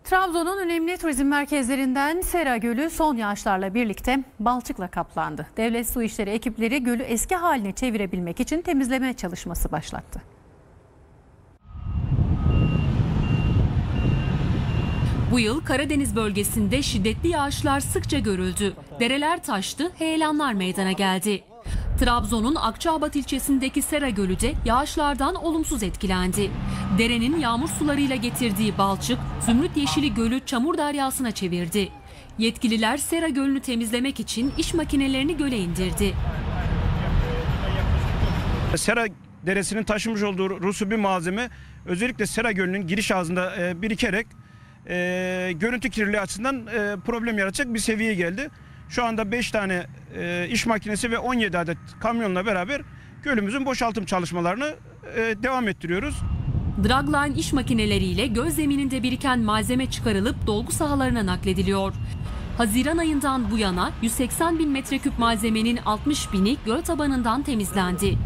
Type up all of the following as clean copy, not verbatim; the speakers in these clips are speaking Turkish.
Trabzon'un önemli turizm merkezlerinden Sera Gölü son yağışlarla birlikte balçıkla kaplandı. Devlet Su İşleri ekipleri gölü eski haline çevirebilmek için temizleme çalışması başlattı. Bu yıl Karadeniz bölgesinde şiddetli yağışlar sıkça görüldü. Dereler taştı, heyelanlar meydana geldi. Trabzon'un Akçaabat ilçesindeki Sera Gölü de yağışlardan olumsuz etkilendi. Derenin yağmur sularıyla getirdiği balçık, zümrüt yeşili gölü çamur deryasına çevirdi. Yetkililer Sera Gölü'nü temizlemek için iş makinelerini göle indirdi. Sera Deresi'nin taşımış olduğu rusubi malzeme özellikle Sera Gölü'nün giriş ağzında birikerek görüntü kirliliği açısından problem yaratacak bir seviyeye geldi. Şu anda 5 tane iş makinesi ve 17 adet kamyonla beraber gölümüzün boşaltım çalışmalarını devam ettiriyoruz. Dragline iş makineleriyle göl zemininde biriken malzeme çıkarılıp dolgu sahalarına naklediliyor. Haziran ayından bu yana 180 bin metreküp malzemenin 60 bini göl tabanından temizlendi.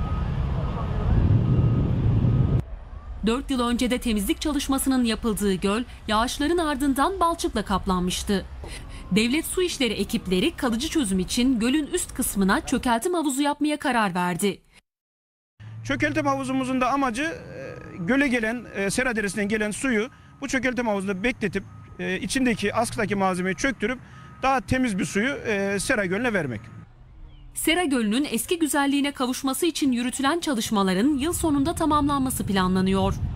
4 yıl önce de temizlik çalışmasının yapıldığı göl yağışların ardından balçıkla kaplanmıştı. Devlet Su İşleri ekipleri kalıcı çözüm için gölün üst kısmına çökeltim havuzu yapmaya karar verdi. Çökeltim havuzumuzun da amacı göle gelen, Sera Deresi'nden gelen suyu bu çökeltim havuzunda bekletip içindeki askıdaki malzemeyi çöktürüp daha temiz bir suyu Sera Gölü'ne vermek. Sera Gölü'nün eski güzelliğine kavuşması için yürütülen çalışmaların yıl sonunda tamamlanması planlanıyor.